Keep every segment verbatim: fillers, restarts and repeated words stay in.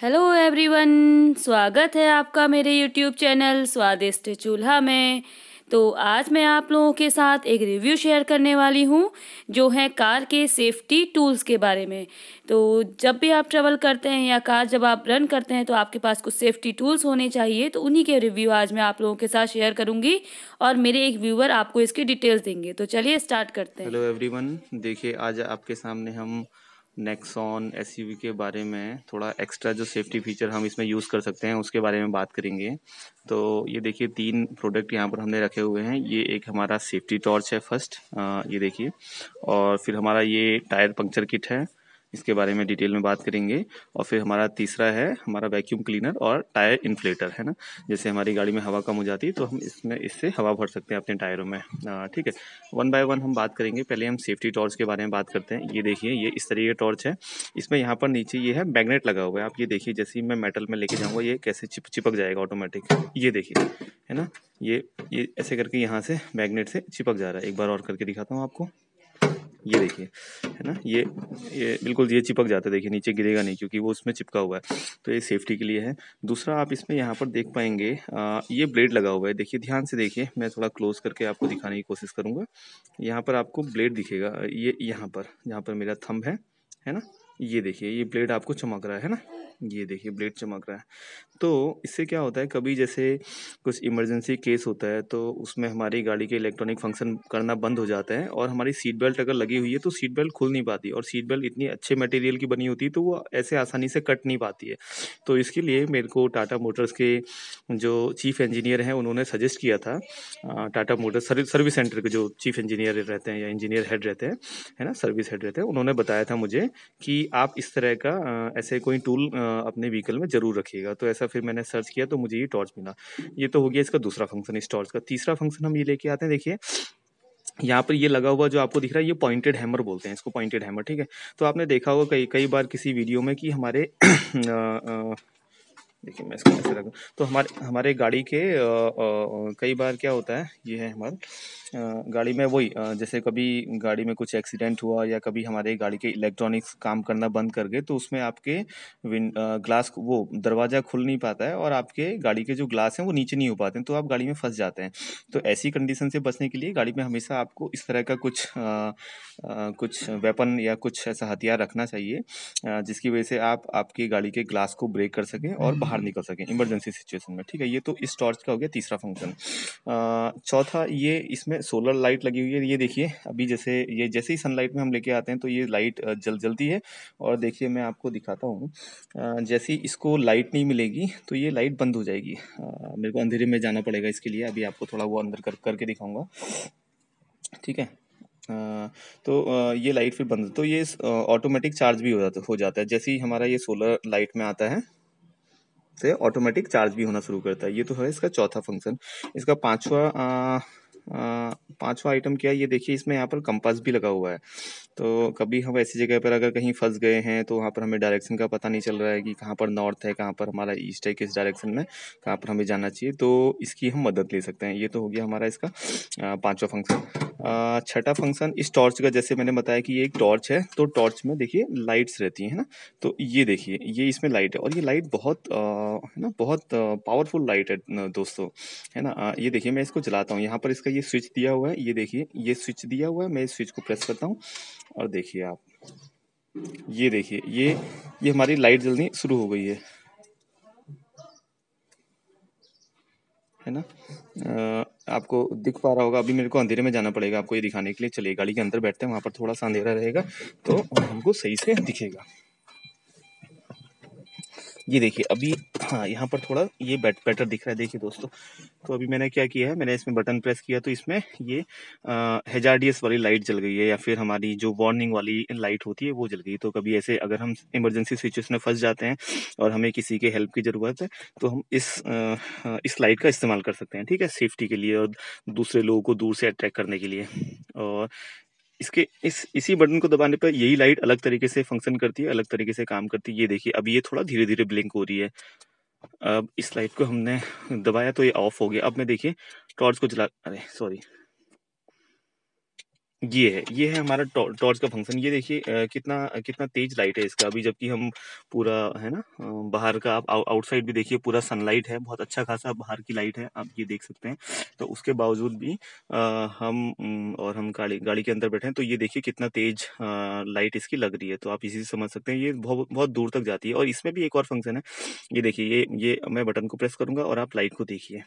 Hello everyone, स्वागत है आपका मेरे यूट्यूब चैनल स्वादिष्ट चूल्हा में। तो आज मैं आप लोगों के साथ एक रिव्यू शेयर करने वाली हूँ जो है कार के सेफ्टी टूल्स के बारे में। तो जब भी आप ट्रैवल करते हैं या कार जब आप रन करते हैं तो आपके पास कुछ सेफ्टी टूल्स होने चाहिए, तो उन्हीं के रिव्यू आज मैं आप लोगों के साथ शेयर करूँगी और मेरे एक व्यूअर आपको इसकी डिटेल्स देंगे। तो चलिए स्टार्ट करते हैं। हेलो एवरीवन, देखिए आज आपके सामने हम नेक्सॉन एसयूवी के बारे में थोड़ा एक्स्ट्रा जो सेफ्टी फीचर हम इसमें यूज़ कर सकते हैं उसके बारे में बात करेंगे। तो ये देखिए तीन प्रोडक्ट यहाँ पर हमने रखे हुए हैं। ये एक हमारा सेफ्टी टॉर्च है फर्स्ट, ये देखिए, और फिर हमारा ये टायर पंक्चर किट है, इसके बारे में डिटेल में बात करेंगे। और फिर हमारा तीसरा है हमारा वैक्यूम क्लीनर और टायर इन्फ्लेटर, है ना। जैसे हमारी गाड़ी में हवा कम हो जाती है तो हम इसमें इससे हवा भर सकते हैं अपने टायरों में। ठीक है, वन बाय वन हम बात करेंगे। पहले हम सेफ्टी टॉर्च के बारे में बात करते हैं। ये देखिए, ये इस तरीके का टॉर्च है। इसमें यहाँ पर नीचे ये है मैग्नेट लगा हुआ है। आप ये देखिए, जैसे ही मैं मेटल में लेके जाऊँगा ये कैसे चिप चिपक जाएगा ऑटोमेटिक। ये देखिए, है ना, ये ये ऐसे करके यहाँ से मैग्नेट से चिपक जा रहा है। एक बार और करके दिखाता हूँ आपको। ये देखिए, है ना, ये ये बिल्कुल ये चिपक जाता है। देखिए नीचे गिरेगा नहीं क्योंकि वो उसमें चिपका हुआ है, तो ये सेफ्टी के लिए है। दूसरा, आप इसमें यहाँ पर देख पाएंगे आ, ये ब्लेड लगा हुआ है। देखिए ध्यान से देखिए, मैं थोड़ा क्लोज करके आपको दिखाने की कोशिश करूँगा। यहाँ पर आपको ब्लेड दिखेगा, ये यहाँ पर जहाँ पर मेरा थंब है है ना, ये देखिए ये ब्लेड आपको चमक रहा है ना, ये देखिए ब्लेड चमक रहा है। तो इससे क्या होता है, कभी जैसे कुछ इमरजेंसी केस होता है तो उसमें हमारी गाड़ी के इलेक्ट्रॉनिक फंक्शन करना बंद हो जाता है और हमारी सीट बेल्ट अगर लगी हुई है तो सीट बेल्ट खुल नहीं पाती, और सीट बेल्ट इतनी अच्छे मटेरियल की बनी होती है तो वो ऐसे आसानी से कट नहीं पाती है। तो इसके लिए मेरे को टाटा मोटर्स के जो चीफ इंजीनियर हैं उन्होंने सजेस्ट किया था, टाटा मोटर्स सर्विस सेंटर के जो चीफ इंजीनियर रहते हैं या इंजीनियर हेड रहते हैं, है ना, सर्विस हेड रहते हैं, उन्होंने बताया था मुझे कि आप इस तरह का अ, ऐसे कोई टूल अ, अपने व्हीकल में जरूर रखिएगा। तो ऐसा फिर मैंने सर्च किया तो मुझे ये टॉर्च मिला। ये तो हो गया इसका दूसरा फंक्शन इस टॉर्च का। तीसरा फंक्शन हम ये लेके आते हैं, देखिए यहाँ पर ये लगा हुआ जो आपको दिख रहा है ये पॉइंटेड हैमर बोलते हैं इसको, पॉइंटेड हैमर। ठीक है, तो आपने देखा होगा कई कई बार किसी वीडियो में कि हमारे अ, अ, देखिए मैं इसको ऐसे रखूँ तो हमारे हमारे गाड़ी के आ, आ, कई बार क्या होता है, ये है हमारे आ, गाड़ी में वही आ, जैसे कभी गाड़ी में कुछ एक्सीडेंट हुआ या कभी हमारे गाड़ी के इलेक्ट्रॉनिक्स काम करना बंद कर गए तो उसमें आपके विन आ, ग्लास वो दरवाज़ा खुल नहीं पाता है और आपके गाड़ी के जो ग्लास हैं वो नीचे नहीं हो पाते हैं, तो आप गाड़ी में फंस जाते हैं। तो ऐसी कंडीशन से बचने के लिए गाड़ी में हमेशा आपको इस तरह का कुछ आ, आ, कुछ वेपन या कुछ ऐसा हथियार रखना चाहिए आ, जिसकी वजह से आप आपकी गाड़ी के ग्लास को ब्रेक कर सकें और बाहर निकल सकें इमरजेंसी सिचुएशन में। ठीक है, ये तो इस टॉर्च का हो गया तीसरा फंक्शन। चौथा, ये इसमें सोलर लाइट लगी हुई है। ये देखिए अभी जैसे ये जैसे ही सनलाइट में हम लेके आते हैं तो ये लाइट जल जलती है, और देखिए मैं आपको दिखाता हूँ, जैसे ही इसको लाइट नहीं मिलेगी तो ये लाइट बंद हो जाएगी। आ, मेरे को अंधेरे में जाना पड़ेगा इसके लिए, अभी आपको थोड़ा वो अंदर कर करके दिखाऊंगा। ठीक है, आ, तो आ, ये लाइट फिर बंद, तो ये ऑटोमेटिक चार्ज भी हो जाता हो जाता है जैसे ही हमारा ये सोलर लाइट में आता है, से ऑटोमेटिक चार्ज भी होना शुरू करता है। ये तो है इसका चौथा फंक्शन। इसका पांचवा आ, आ, पांचवा आइटम क्या है, ये देखिए इसमें यहाँ पर कंपास भी लगा हुआ है। तो कभी हम ऐसी जगह पर अगर कहीं फंस गए हैं तो वहाँ पर हमें डायरेक्शन का पता नहीं चल रहा है कि कहाँ पर नॉर्थ है, कहाँ पर हमारा ईस्ट है, किस डायरेक्शन में कहाँ पर हमें जाना चाहिए, तो इसकी हम मदद ले सकते हैं। ये तो हो गया हमारा इसका आ, पांचवा फंक्शन। छठा फंक्शन इस टॉर्च का, जैसे मैंने बताया कि ये एक टॉर्च है तो टॉर्च में देखिए लाइट्स रहती हैं, है ना। तो ये देखिए ये इसमें लाइट है और ये लाइट बहुत आ, है ना, बहुत पावरफुल लाइट है न, दोस्तों, है ना। आ, ये देखिए मैं इसको जलाता हूँ, यहाँ पर इसका ये स्विच दिया हुआ है, ये देखिए ये स्विच दिया हुआ है, मैं इस स्विच को प्रेस करता हूँ और देखिए आप, ये देखिए ये ये हमारी लाइट जलनी शुरू हो गई है है ना। अ, आपको दिख पा रहा होगा, अभी मेरे को अंधेरे में जाना पड़ेगा आपको ये दिखाने के लिए। चलिए गाड़ी के अंदर बैठते हैं, वहाँ पर थोड़ा सा अंधेरा रहेगा तो हमको सही से दिखेगा। ये देखिए अभी, हाँ यहाँ पर थोड़ा ये बेट बेटर दिख रहा है। देखिए दोस्तों, तो अभी मैंने क्या किया है, मैंने इसमें बटन प्रेस किया तो इसमें ये हेजार्डियस वाली लाइट जल गई है, या फिर हमारी जो वार्निंग वाली लाइट होती है वो जल गई। तो कभी ऐसे अगर हम इमरजेंसी सिचुएशन में फंस जाते हैं और हमें किसी के हेल्प की ज़रूरत है तो हम इस आ, इस लाइट का इस्तेमाल कर सकते हैं, ठीक है, सेफ्टी के लिए और दूसरे लोगों को दूर से अट्रैक्ट करने के लिए। और इसके इस इसी बटन को दबाने पर यही लाइट अलग तरीके से फंक्शन करती है, अलग तरीके से काम करती है। ये देखिए अभी ये थोड़ा धीरे धीरे ब्लिंक हो रही है। अब इस लाइट को हमने दबाया तो ये ऑफ हो गया। अब मैं देखिए टॉर्च को जला, अरे सॉरी, ये है ये है हमारा टॉ टॉर्च का फंक्शन। ये देखिए अ, कितना कितना तेज लाइट है इसका अभी, जबकि हम पूरा है ना अ, बाहर का आप आउ आउटसाइड भी देखिए, पूरा सनलाइट है, बहुत अच्छा खासा बाहर की लाइट है, आप ये देख सकते हैं। तो उसके बावजूद भी अ, हम उम, और हम गाड़ी गाड़ी के अंदर बैठे हैं, तो ये देखिए कितना तेज अ, लाइट इसकी लग रही है। तो आप इसी से समझ सकते हैं ये बहुत बहुत दूर तक जाती है। और इसमें भी एक और फंक्शन है। ये देखिए, ये ये मैं बटन को प्रेस करूँगा और आप लाइट को देखिए।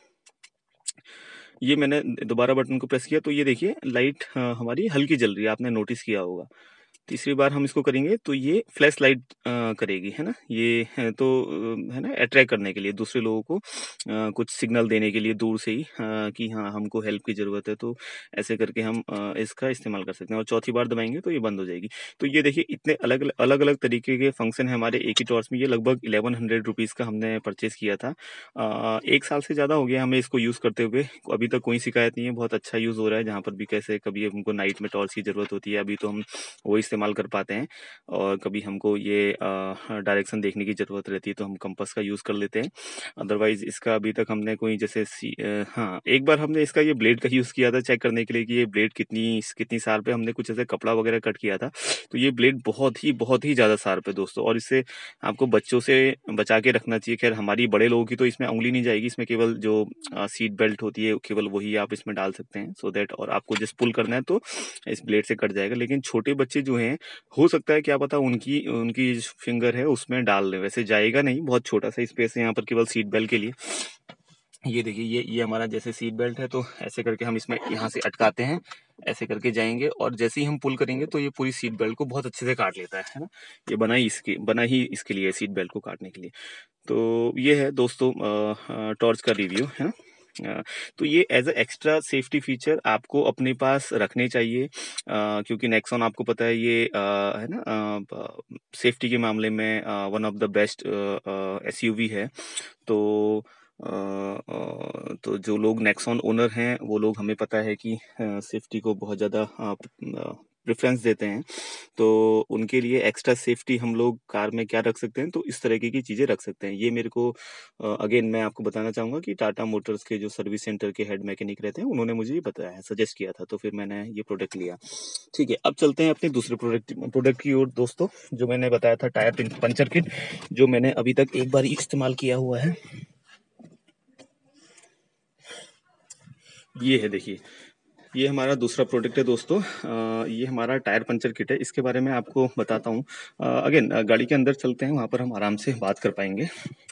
ये मैंने दोबारा बटन को प्रेस किया तो ये देखिए लाइट अ, हमारी हल्की जल रही है, आपने नोटिस किया होगा। तीसरी बार हम इसको करेंगे तो ये फ्लैश लाइट अ, करेगी, है ना? ये है तो अ, है ना, अट्रैक्ट करने के लिए दूसरे लोगों को अ, कुछ सिग्नल देने के लिए दूर से ही अ, कि हाँ, हमको हेल्प की ज़रूरत है, तो ऐसे करके हम अ, इसका इस्तेमाल कर सकते हैं। और चौथी बार दबाएँगे तो ये बंद हो जाएगी। तो ये देखिए इतने अलग अलग-अलग तरीके के फंक्शन हैं हमारे एक ही टॉर्च में। ये लगभग इलेवन हंड्रेड रुपीज़ का हमने परचेज़ किया था। अ, एक साल से ज़्यादा हो गया हमें इसको यूज़ करते हुए। अभी तक कोई शिकायत नहीं है, बहुत अच्छा यूज़ हो रहा है। जहाँ पर भी कैसे कभी हमको नाइट में टॉर्च की ज़रूरत होती है, अभी तो हम वो इस्तेमाल कर पाते हैं। और कभी हमको ये अ, डायरेक्शन देखने की ज़रूरत रहती है तो हम कंपास का यूज़ कर लेते हैं। अदरवाइज़ इसका अभी तक हमने कोई जैसे सी अ, हाँ, एक बार हमने इसका ये ब्लेड का यूज़ किया था चेक करने के लिए कि ये ब्लेड कितनी कितनी शार्प है। हमने कुछ ऐसे कपड़ा वगैरह कट किया था, तो ये ब्लेड बहुत ही बहुत ही ज़्यादा शार्प है दोस्तों, और इससे आपको बच्चों से बचा के रखना चाहिए। ख़ैर हमारी बड़े लोगों की तो इसमें उँगली नहीं जाएगी, इसमें केवल जो अ, सीट बेल्ट होती है केवल वही आप इसमें डाल सकते हैं, सो दैट, और आपको जस्ट पुल करना है तो इस ब्लेड से कट जाएगा। लेकिन छोटे बच्चे जो हैं, हो सकता है क्या पता उनकी उनकी फिंगर है उसमें डाल दें, वैसे जाएगा नहीं, बहुत छोटा सा स्पेस है यहाँ पर केवल सीट बेल्ट के लिए। ये देखिए, ये ये हमारा जैसे सीट बेल्ट है, तो ऐसे करके हम इसमें यहाँ से अटकाते हैं, ऐसे करके जाएंगे, और जैसे ही हम पुल करेंगे तो ये पूरी सीट बेल्ट को बहुत अच्छे से काट लेता है है ना? ये बना ही इसके बना ही इसके लिए, सीट बेल्ट को काटने के लिए। तो ये है दोस्तों टॉर्च का रिव्यू, है ना? अ, तो ये as a extra safety feature आपको अपने पास रखने चाहिए, अ, क्योंकि नेक्सॉन आपको पता है ये अ, है ना, सेफ्टी के मामले में one of the best SUV है। तो अ, अ, तो जो लोग नेक्सॉन ओनर हैं वो लोग, हमें पता है कि सेफ्टी को बहुत ज़्यादा प्रेफरेंस देते हैं, तो उनके लिए एक्स्ट्रा सेफ्टी हम लोग कार में क्या रख सकते हैं, तो इस तरीके की चीज़ें रख सकते हैं। ये मेरे को अगेन मैं आपको बताना चाहूँगा कि टाटा मोटर्स के जो सर्विस सेंटर के हेड मैकेनिक रहते हैं उन्होंने मुझे ये बताया, सजेस्ट किया था, तो फिर मैंने ये प्रोडक्ट लिया। ठीक है, अब चलते हैं अपने दूसरे प्रोडक्ट प्रोडक्ट की ओर दोस्तों, जो मैंने बताया था टायर पंचर किट, जो मैंने अभी तक एक बार इस्तेमाल किया हुआ है। ये है, देखिए, ये हमारा दूसरा प्रोडक्ट है दोस्तों। अ, ये हमारा टायर पंचर किट है, इसके बारे में आपको बताता हूँ। अगेन गाड़ी के अंदर चलते हैं, वहाँ पर हम आराम से बात कर पाएंगे।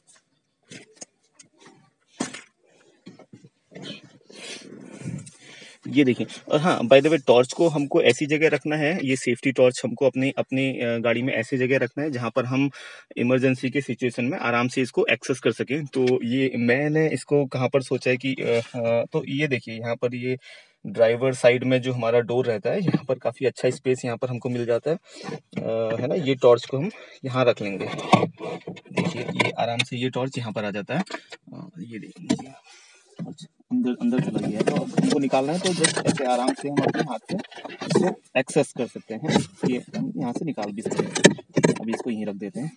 ये देखिए, और हाँ, बाय द वे, टॉर्च को हमको ऐसी जगह रखना है, ये सेफ्टी टॉर्च हमको अपनी अपनी अ, गाड़ी में ऐसी जगह रखना है जहाँ पर हम इमरजेंसी के सिचुएशन में आराम से इसको एक्सेस कर सकें। तो ये मैंने इसको कहाँ पर सोचा है कि अ, अ, तो ये देखिए, यहाँ पर ये ड्राइवर साइड में जो हमारा डोर रहता है, यहाँ पर काफ़ी अच्छा स्पेस यहाँ पर हमको मिल जाता है, अ, है ना? ये टॉर्च को हम यहाँ रख लेंगे। देखिए, ये आराम से ये टॉर्च यहाँ पर आ जाता है। अ, ये देखिए, टॉर्च अंदर अंदर चला गया है, तो अब हमको निकालना है, तो जस्ट ऐसे आराम से हम अपने हाथ से इसको एक्सेस कर सकते हैं। ये हम यहाँ से निकाल भी सकते हैं। अभी इसको यहीं रख देते हैं।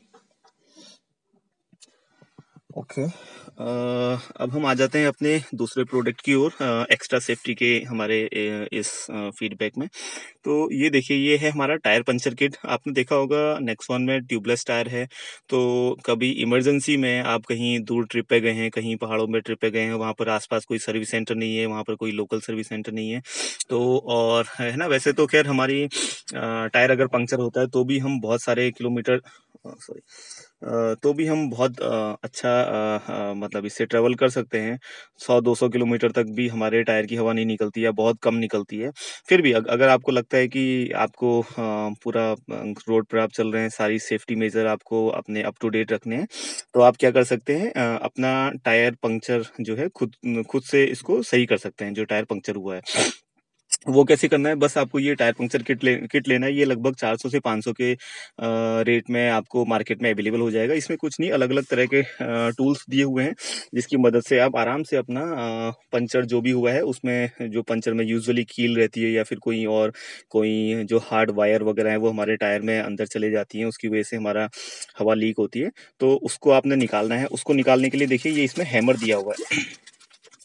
ओके, अ, अब हम आ जाते हैं अपने दूसरे प्रोडक्ट की ओर, एक्स्ट्रा सेफ्टी के हमारे ए, इस फीडबैक में। तो ये देखिए, ये है हमारा टायर पंचर किट। आपने देखा होगा नेक्सॉन में ट्यूबलेस टायर है, तो कभी इमरजेंसी में आप कहीं दूर ट्रिप पे गए हैं, कहीं पहाड़ों में ट्रिप पे गए हैं, वहाँ पर आसपास कोई सर्विस सेंटर नहीं है, वहाँ पर कोई लोकल सर्विस सेंटर नहीं है, तो और है ना, वैसे तो खैर हमारी अ, टायर अगर पंक्चर होता है तो भी हम बहुत सारे किलोमीटर, सॉरी, तो भी हम बहुत अ, अच्छा अ, अ, मतलब इससे ट्रेवल कर सकते हैं। सौ दो सौ किलोमीटर तक भी हमारे टायर की हवा नहीं निकलती है, बहुत कम निकलती है। फिर भी अग अगर आपको लगता है कि आपको अ, पूरा अ, रोड पर आप चल रहे हैं, सारी सेफ्टी मेजर आपको अपने अप टू डेट रखने हैं, तो आप क्या कर सकते हैं, अ, अपना टायर पंक्चर जो है खुद खुद से इसको सही कर सकते हैं, जो टायर पंक्चर हुआ है। वो कैसे करना है, बस आपको ये टायर पंक्चर किट ले किट लेना है। ये लगभग चार सौ से पाँच सौ के अ, रेट में आपको मार्केट में अवेलेबल हो जाएगा। इसमें कुछ नहीं, अलग-अलग तरह के अ, टूल्स दिए हुए हैं, जिसकी मदद से आप आराम से अपना अ, पंचर जो भी हुआ है, उसमें जो पंचर में यूजुअली कील रहती है या फिर कोई और कोई जो हार्ड वायर वगैरह है, वो हमारे टायर में अंदर चले जाती हैं, उसकी वजह से हमारा हवा लीक होती है। तो उसको आपने निकालना है। उसको निकालने के लिए देखिए, ये इसमें हैमर दिया हुआ है।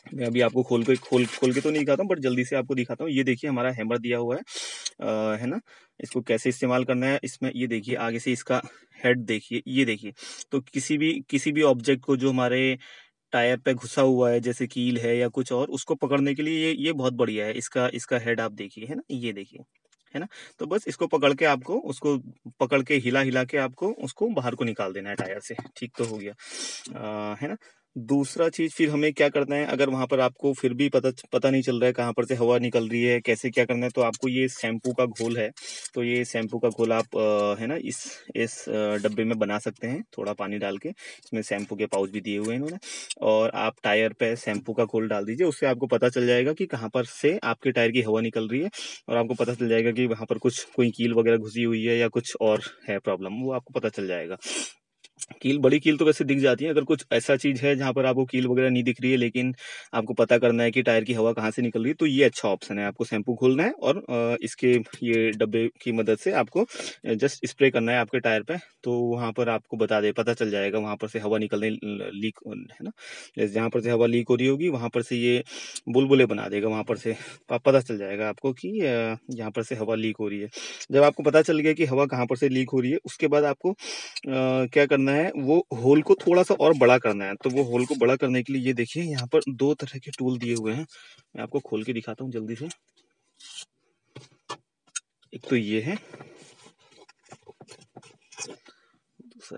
मैं अभी आपको खोल के खोल खोल के तो नहीं दिखाता हूँ, बट जल्दी से आपको दिखाता हूँ। ये देखिए हमारा हैमर दिया हुआ है, आ, है ना। इसको कैसे इस्तेमाल करना है, इसमें ये देखिए आगे से इसका हेड देखिए, ये देखिए। तो किसी भी किसी भी ऑब्जेक्ट को जो हमारे टायर पे घुसा हुआ है, जैसे कील है या कुछ और, उसको पकड़ने के लिए ये ये बहुत बढ़िया है। इसका इसका हेड आप देखिए, है ना, ये देखिए, है ना। तो बस इसको पकड़ के आपको उसको पकड़ के हिला हिला के आपको उसको बाहर को निकाल देना है टायर से। ठीक तो हो गया, आ, है ना। दूसरा चीज फिर हमें क्या करना है, अगर वहां पर आपको फिर भी पता पता नहीं चल रहा है कहाँ पर से हवा निकल रही है, कैसे क्या करना है, तो आपको ये शैम्पू का घोल है। तो ये शैम्पू का घोल आप अ, है ना, इस इस अ, डब्बे में बना सकते हैं, थोड़ा पानी डाल के। इसमें शैम्पू के पाउच भी दिए हुए हैं इन्होंने। और आप टायर पे शैम्पू का घोल डाल दीजिए, उससे आपको पता चल जाएगा कि कहाँ पर से आपके टायर की हवा निकल रही है। और आपको पता चल जाएगा कि वहां पर कुछ कोई कील वगैरह घुसी हुई है या कुछ और है प्रॉब्लम, वो आपको पता चल जाएगा। कील, बड़ी कील तो वैसे दिख जाती है। अगर कुछ ऐसा चीज है जहां पर आपको कील वगैरह नहीं दिख रही है, लेकिन आपको पता करना है कि टायर की हवा कहाँ से निकल रही है, तो ये अच्छा ऑप्शन है। आपको शैम्पू खोलना है और अ, इसके ये डब्बे की मदद से आपको जस्ट स्प्रे करना है आपके टायर पे। तो वहां पर आपको बता दे पता चल जाएगा वहां पर से हवा निकलने लीक, है ना। जैसे जहां पर से हवा लीक हो रही होगी वहां पर से ये बुलबुले बना देगा, वहां पर से पता चल जाएगा आपको कि अ, यहाँ पर से हवा लीक हो रही है। जब आपको पता चल गया कि हवा कहाँ पर से लीक हो रही है, उसके बाद आपको अ, क्या करना है, वो होल को थोड़ा सा और बड़ा करना है। तो वो होल को बड़ा करने के लिए ये देखिए यहाँ पर दो तरह के टूल दिए हुए हैं। मैं आपको खोल के दिखाता हूँ जल्दी से। एक तो ये है, दूसरा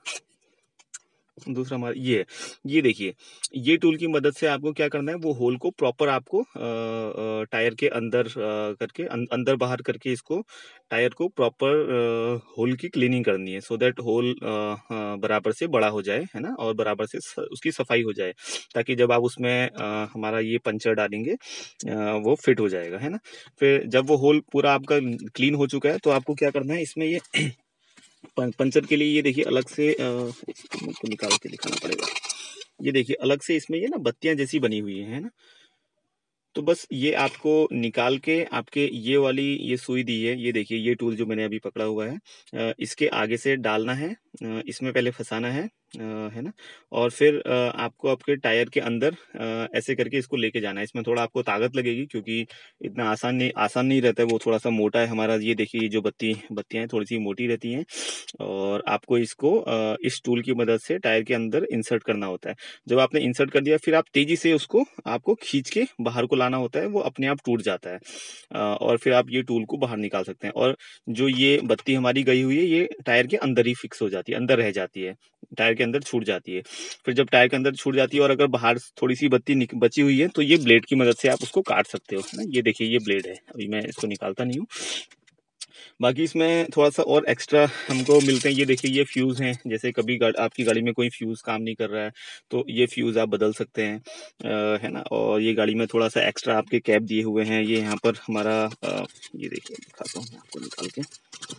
दूसरा हमारा ये ये देखिए। ये टूल की मदद से आपको क्या करना है, वो होल को प्रॉपर आपको टायर के अंदर अ, करके अं, अंदर बाहर करके इसको टायर को प्रॉपर होल की क्लीनिंग करनी है, सो दैट होल बराबर से बड़ा हो जाए, है ना। और बराबर से स, उसकी सफाई हो जाए, ताकि जब आप उसमें अ, हमारा ये पंचर डालेंगे अ, वो फिट हो जाएगा, है ना। फिर जब वो होल पूरा आपका क्लीन हो चुका है, तो आपको क्या करना है, इसमें ये पं- पंचर के लिए ये देखिए अलग से अ, इसको मुझको निकाल के दिखाना पड़ेगा। ये देखिए अलग से इसमें ये ना बत्तियां जैसी बनी हुई है ना। तो बस ये आपको निकाल के आपके ये वाली ये सुई दी है, ये देखिए ये टूल जो मैंने अभी पकड़ा हुआ है, अ, इसके आगे से डालना है, अ, इसमें पहले फंसाना है, अ, है ना। और फिर अ, आपको आपके टायर के अंदर अ, ऐसे करके इसको लेके जाना है। इसमें थोड़ा आपको ताकत लगेगी, क्योंकि इतना आसान नहीं आसान नहीं रहता है, वो थोड़ा सा मोटा है हमारा। ये देखिए ये जो बत्ती बत्तियां हैं थोड़ी सी मोटी रहती हैं। और आपको इसको अ, इस टूल की मदद से टायर के अंदर इंसर्ट करना होता है। जब आपने इंसर्ट कर दिया, फिर आप तेजी से उसको आपको खींच के बाहर को लाना होता है, वो अपने आप टूट जाता है। अ, और फिर आप ये टूल को बाहर निकाल सकते हैं। और जो ये बत्ती हमारी गई हुई है, ये टायर के अंदर ही फिक्स हो जाती है, अंदर रह जाती है, टायर के अंदर छूट जाती है। फिर जब टायर के अंदर छूट जाती है और अगर बाहर थोड़ी सी बत्ती निक- बची हुई है, तो ये ब्लेड की मदद से आप उसको काट सकते हो, है ना। ये देखिए ये ब्लेड है, अभी मैं इसको निकालता नहीं हूँ। बाकी इसमें थोड़ा सा और एक्स्ट्रा हमको मिलते हैं। ये देखिए ये फ्यूज़ हैं, जैसे कभी गा, आपकी गाड़ी में कोई फ्यूज़ काम नहीं कर रहा है, तो ये फ्यूज़ आप बदल सकते हैं, अ, है ना। और ये गाड़ी में थोड़ा सा एक्स्ट्रा आपके कैप दिए हुए हैं। ये यहाँ पर हमारा अ, ये देखिए दिखाता हूँ मैं आपको निकाल के।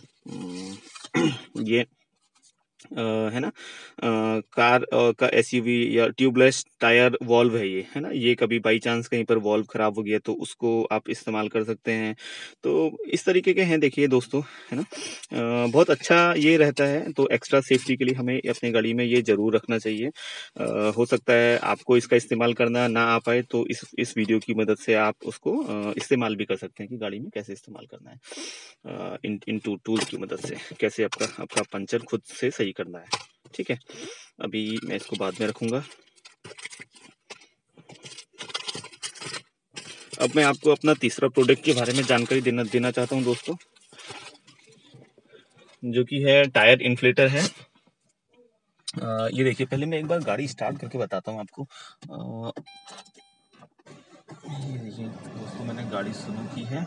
अम, ये अ, है ना, अ, कार अ, का एसयूवी या ट्यूबलेस टायर वॉल्व है ये, है ना। ये कभी बाई चांस कहीं पर वॉल्व खराब हो गया तो उसको आप इस्तेमाल कर सकते हैं। तो इस तरीके के हैं देखिए दोस्तों, है ना। अ, बहुत अच्छा ये रहता है। तो एक्स्ट्रा सेफ्टी के लिए हमें अपनी गाड़ी में ये जरूर रखना चाहिए। अ, हो सकता है आपको इसका इस्तेमाल करना ना आ पाए, तो इस इस वीडियो की मदद से आप उसको अ, इस्तेमाल भी कर सकते हैं कि गाड़ी में कैसे इस्तेमाल करना है। अ, इन इन टू टूल की मदद से कैसे आपका आपका पंचर खुद से सही करना है। ठीक है, अभी मैं इसको बाद में रखूंगा। अब मैं आपको अपना तीसरा प्रोडक्ट के बारे में जानकारी देना देना चाहता हूं दोस्तों, जो कि है टायर इन्फ्लेटर है। अ, ये देखिए, पहले मैं एक बार गाड़ी स्टार्ट करके बताता हूं आपको। अ, ये देखिए दोस्तों, मैंने गाड़ी शुरू की है।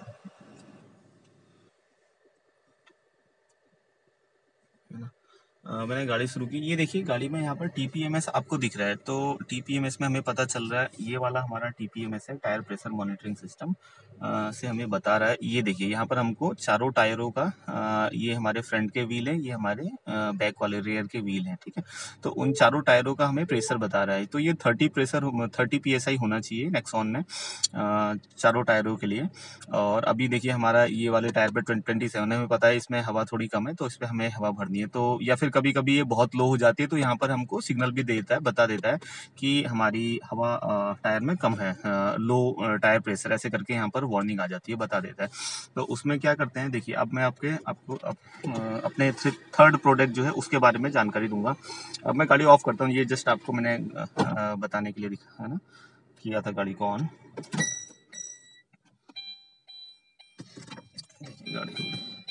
अ, मैंने गाड़ी शुरू की। ये देखिए गाड़ी में यहाँ पर टीपीएमएस आपको दिख रहा है। तो टीपीएमएस में हमें पता चल रहा है, ये वाला हमारा टीपीएमएस है, टायर प्रेशर मॉनिटरिंग सिस्टम से हमें बता रहा है। ये देखिए यहाँ पर हमको चारों टायरों का, अ, ये हमारे फ्रंट के व्हील हैं, ये हमारे बैक वाले रेयर के व्हील हैं, ठीक है। तो उन चारों टायरों का हमें प्रेशर बता रहा है। तो ये थर्टी प्रेशर थर्टी पीएसआई होना चाहिए नेक्सॉन में, अ, चारों टायरों के लिए। और अभी देखिए हमारा ये वाले टायर पे ट्वेंटी सेवन है, हमें पता है इसमें हवा थोड़ी कम है, तो इस पर हमें हवा भरनी है। तो या फिर कभी कभी ये बहुत लो हो जाती है तो यहाँ पर हमको सिग्नल भी देता है, बता देता है कि हमारी हवा टायर में कम है, लो टायर प्रेशर, ऐसे करके यहाँ पर वार्निंग आ जाती है, बता देता है। तो उसमें क्या करते हैं, देखिए अब मैं आपके आपको अप, अपने थर्ड प्रोडक्ट जो है उसके बारे में जानकारी दूंगा। अब मैं गाड़ी ऑफ करता हूँ, ये जस्ट आपको मैंने बताने के लिए दिखा है ना, किया था गाड़ी को ऑन। गाड़ी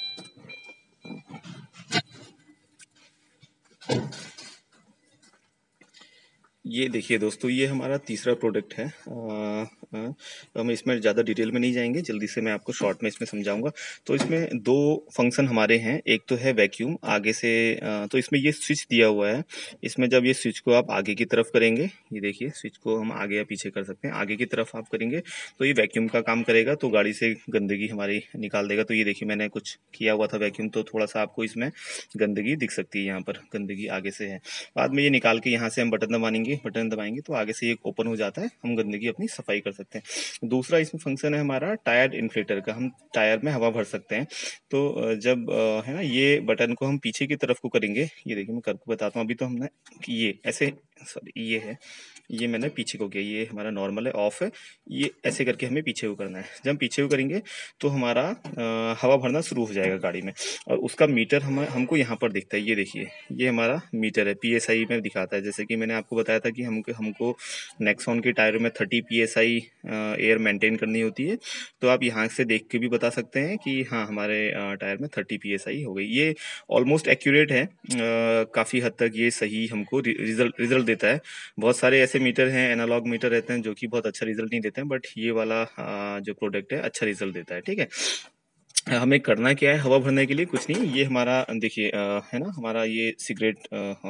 ये देखिए दोस्तों, ये हमारा तीसरा प्रोडक्ट है। आ, आ, हम इसमें ज़्यादा डिटेल में नहीं जाएंगे, जल्दी से मैं आपको शॉर्ट में इसमें समझाऊंगा। तो इसमें दो फंक्शन हमारे हैं, एक तो है वैक्यूम आगे से। आ, तो इसमें ये स्विच दिया हुआ है, इसमें जब ये स्विच को आप आगे की तरफ करेंगे, ये देखिए स्विच को हम आगे या पीछे कर सकते हैं, आगे की तरफ आप करेंगे तो ये वैक्यूम का काम करेगा, तो गाड़ी से गंदगी हमारी निकाल देगा। तो ये देखिए मैंने कुछ किया हुआ था वैक्यूम, तो थोड़ा सा आपको इसमें गंदगी दिख सकती है, यहाँ पर गंदगी आगे से है। बाद में ये निकाल के यहाँ से हम बटन दबाएंगे, बटन दबाएंगे तो आगे से ये ओपन हो जाता है, हम गंदगी अपनी सफाई कर सकते हैं। दूसरा इसमें फंक्शन है हमारा टायर इन्फ्लेटर का, हम टायर में हवा भर सकते हैं। तो जब है ना, ये बटन को हम पीछे की तरफ को करेंगे, ये देखिए मैं करके बताता हूँ। अभी तो हमने ये ऐसे, सॉरी ये है, ये मैंने पीछे को किया, ये हमारा नॉर्मल है, ऑफ है, ये ऐसे करके हमें पीछे को करना है। जब हम पीछे को करेंगे तो हमारा आ, हवा भरना शुरू हो जाएगा गाड़ी में, और उसका मीटर हम हमको यहाँ पर दिखता है। ये देखिए ये हमारा मीटर है, पीएसआई में दिखाता है। जैसे कि मैंने आपको बताया था कि हमको हमको नेक्सॉन के टायरों में थर्टी पीएसआई एयर मेंटेन करनी होती है, तो आप यहाँ से देख के भी बता सकते हैं कि हाँ हमारे टायर में थर्टी पीएसआई हो गई। ये ऑलमोस्ट एक्यूरेट है, काफ़ी हद तक ये सही हमको रिजल्ट रिजल्ट देता है। बहुत सारे ऐसे मीटर हैं, एनालॉग मीटर रहते हैं जो कि बहुत अच्छा रिजल्ट नहीं देते हैं, बट ये वाला जो प्रोडक्ट है अच्छा रिजल्ट देता है। ठीक है, हमें करना क्या है हवा भरने के लिए, कुछ नहीं, ये हमारा देखिए है ना, हमारा ये सिगरेट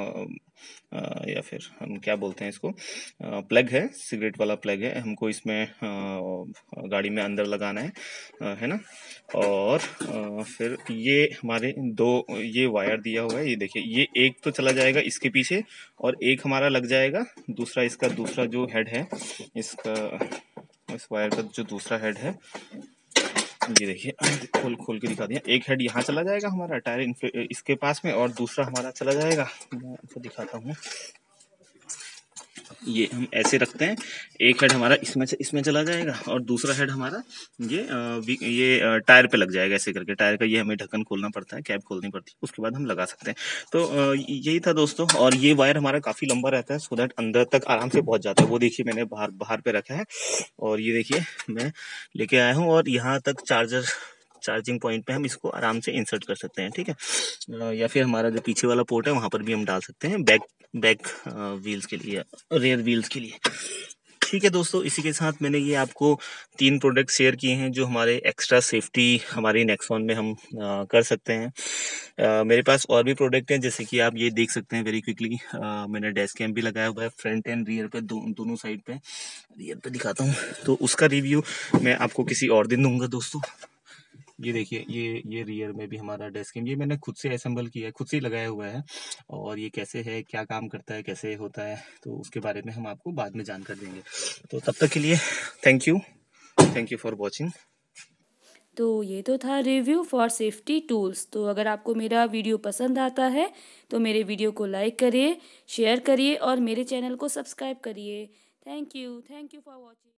या फिर हम क्या बोलते हैं इसको, प्लग है, सिगरेट वाला प्लग है, हमको इसमें गाड़ी में अंदर लगाना है, है ना। और फिर ये हमारे दो ये वायर दिया हुआ है, ये देखिए ये एक तो चला जाएगा इसके पीछे, और एक हमारा लग जाएगा दूसरा, इसका दूसरा जो हेड है, इसका इस वायर का जो दूसरा हेड है, ये देखिए खोल खोल के दिखा दिया। एक हेड यहाँ चला जाएगा हमारा टायर इसके पास में, और दूसरा हमारा चला जाएगा, मैं आपको दिखाता हूँ, ये हम ऐसे रखते हैं, एक हेड हमारा इसमें इसमें चला जाएगा, और दूसरा हेड हमारा ये ये टायर पे लग जाएगा, ऐसे करके। टायर का ये हमें ढक्कन खोलना पड़ता है, कैप खोलनी पड़ती है, उसके बाद हम लगा सकते हैं। तो यही था दोस्तों, और ये वायर हमारा काफ़ी लंबा रहता है, सो दैट अंदर तक आराम से पहुंच जाता है। वो देखिए मैंने बाहर बाहर पे रखा है, और ये देखिए मैं लेके आया हूँ, और यहाँ तक चार्जर चार्जिंग पॉइंट पे हम इसको आराम से इंसर्ट कर सकते हैं। ठीक है, या फिर हमारा जो पीछे वाला पोर्ट है वहां पर भी हम डाल सकते हैं, बैक बैक व्हील्स के लिए, रेयर व्हील्स के लिए। ठीक है दोस्तों, इसी के साथ मैंने ये आपको तीन प्रोडक्ट शेयर किए हैं जो हमारे एक्स्ट्रा सेफ्टी हमारी नेक्सॉन में हम आ, कर सकते हैं। आ, मेरे पास और भी प्रोडक्ट हैं, जैसे कि आप ये देख सकते हैं वेरी क्विकली, मैंने डैश कैम भी लगाया हुआ है फ्रंट एंड रियर पे, दो, दोनों साइड पे। रियर पे दिखाता हूँ, तो उसका रिव्यू मैं आपको किसी और दिन दूंगा दोस्तों। ये देखिए ये ये रियर में भी हमारा डेस्क कैम, ये मैंने खुद से असेंबल किया है, खुद से लगाया हुआ है, और ये कैसे है, क्या काम करता है, कैसे होता है, तो उसके बारे में हम आपको बाद में जानकारी देंगे। तो तब तक के लिए thank you thank you for watching. तो ये तो था रिव्यू फॉर सेफ्टी टूल्स। तो अगर आपको मेरा वीडियो पसंद आता है तो मेरे वीडियो को लाइक करिए, शेयर करिए, और मेरे चैनल को सब्सक्राइब करिए। Thank you thank you for watching.